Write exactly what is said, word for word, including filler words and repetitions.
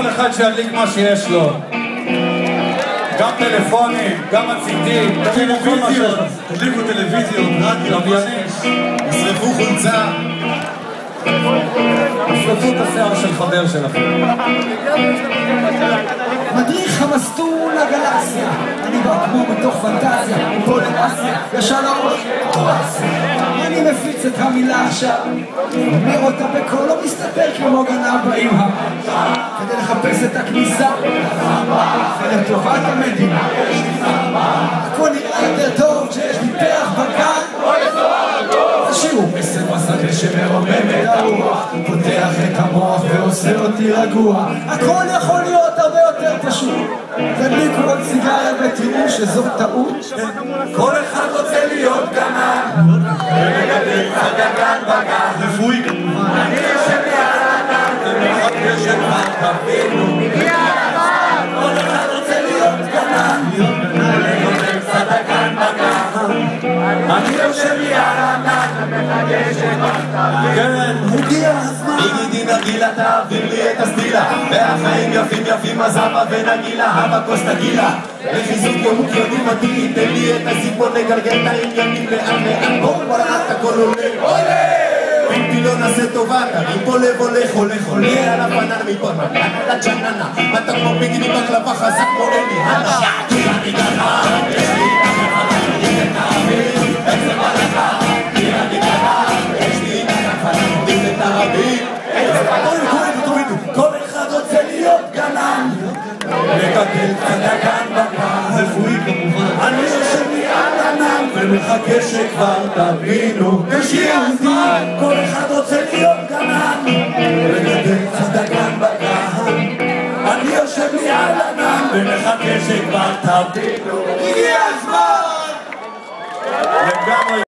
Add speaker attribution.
Speaker 1: כל אחד שידליק מה שיש לו. גם טלפונים, גם מציתים,
Speaker 2: טלוויזיות, תדליקו טלוויזיות, רדיו, ישרפו חולצה,
Speaker 1: ישרפו את השיער של חבר שלכם.
Speaker 3: מדריך המסלול לגלקסיה, אני בא כמו מתוך פנטזיה, מפה לאסיה, ישר לראש, אני מפיץ את המילה עכשיו, אומר אותה בקול, לא מסתפק כמו גנב באמא, כדי לחפש את הכניסה, ולטובת המדינה, הכל נראה יותר טוב כשיש לי פרח בגן, השאירו מסר בשדה שמרומם את הרוח, פותח את המוח ועושה אותי רגוע, הכל יכול להיות הרבה יותר פשוט, תדליקו עוד סיגריה ותראו שזו טעות.
Speaker 2: כל אחד רוצה להיות גנן, ולגדל קצת דגן בגן, רפואי כמובן, אני יושב יעלן, ומחכה שכבר תבינו, הגיע הזמן, כל אחד רוצה להיות גנן, ולגדל קצת דגן בגן, אני יושב יעלן, ומחכה שכבר תבינו, כן, הגיע הזמן, יגידי נגילה תעביר לי את הסטילה, והחיים יפים יפים אז הבה ונגילה, הבה כוס תגילה, לחיזוק יום וקיוני מתאים, תן לי את הזיפון לגלגל את העניינים לאן לאן, בואו ברעת הכל עולה, עולה! ואם לא נעשה טובה, תרים פה לב הולך הולך עולה על הפנן מפה נתן לג'ננה, אתה כמו בגיני בקלבה חזק כמו אלי, הנה אני גנן, יש לי את החלטה, אני מתאמין, איך זה בלכה, אני גנן, יש לי את החלטה, אני מתאמין, איך זה בלכה, כל אחד רוצה להיות גנן, לגדל קצת דגן בגן, רפואי כמובן, אני יושב לי על ענן ומחכה שכבר תבינו, הגיע הזמן, כל אחד רוצה להיות גנן, לגדל קצת דגן בגן, אני יושב לי על ענן ומחכה שכבר תבינו, הגיע הזמן.